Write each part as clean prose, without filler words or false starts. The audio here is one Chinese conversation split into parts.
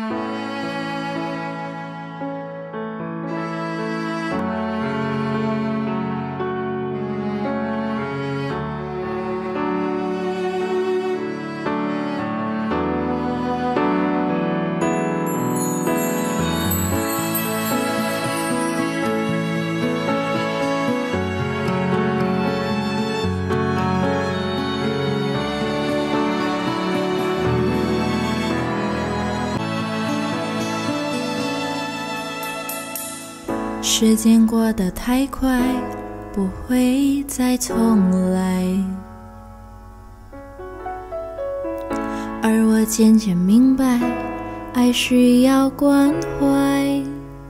时间过得太快，不会再重来。而我渐渐明白，爱需要关怀。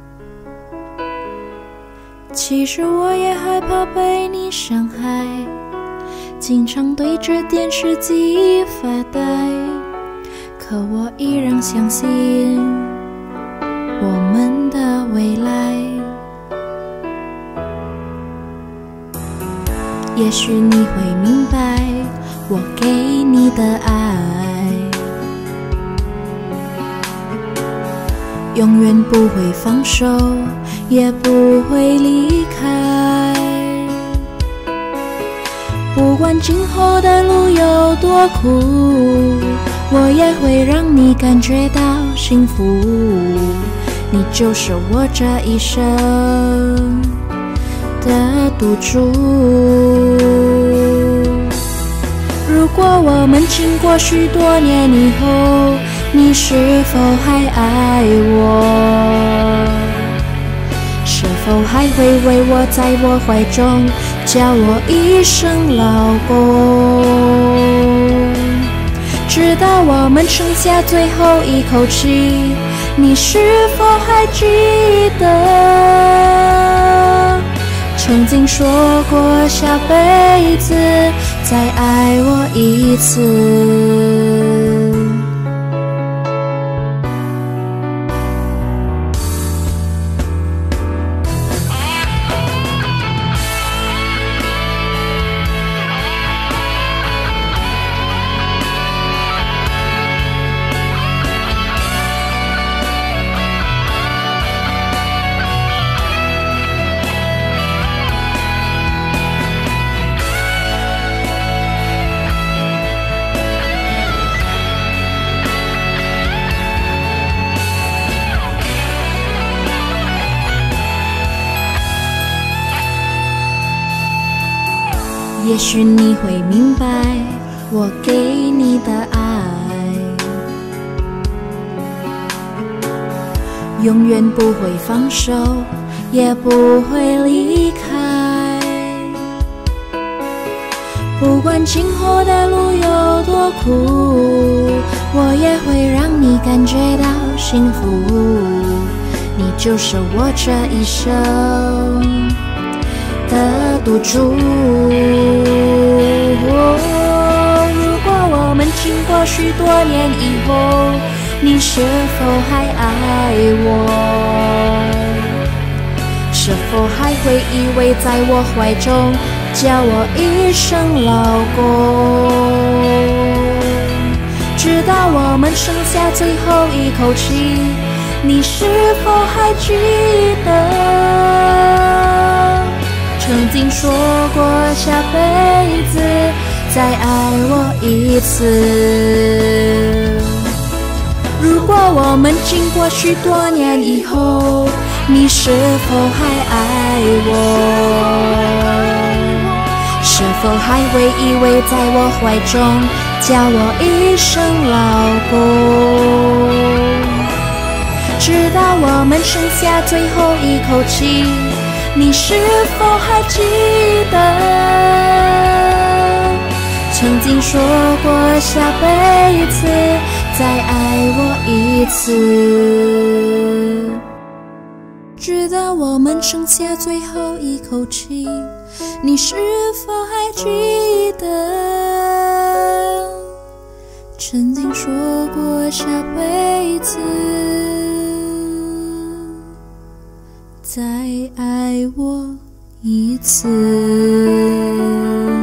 其实我也害怕被你伤害，经常对着电视机发呆。可我依然相信我们的未来。也许你会明白我给你的爱，永远不会放手，也不会离开。不管今后的路有多苦，我也会让你感觉到幸福。你就是我这一生的赌注。如果我们经过许多年以后，你是否还爱我？是否还会为我在我怀中叫我一声老公？直到我们剩下最后一口气，你是否还记得曾经说过下辈子再爱我一次？也许你会明白我给你的爱，永远不会放手，也不会离开。不管今后的路有多苦，我也会让你感觉到幸福。你就是我这一生的赌注。如果我们经过许多年以后，你是否还爱我？是否还会依偎在我怀中叫我一声老公？直到我们剩下最后一口气，你是否还记得曾经说过下辈子再爱我一次？如果我们经过许多年以后，你是否还爱我？是否还会依偎在我怀中叫我一声老公？直到我们剩下最后一口气，你是否还记得曾经说过下辈子再爱我一次？直到我们剩下最后一口气，你是否还记得曾经说过下辈子再爱我一次？